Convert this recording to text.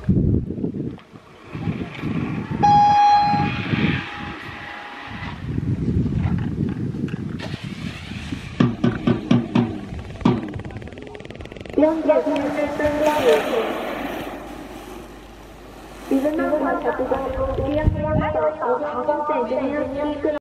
40分ぐらいです。ビブナンバー105、杉山山下、50点ジュニアスキークラブ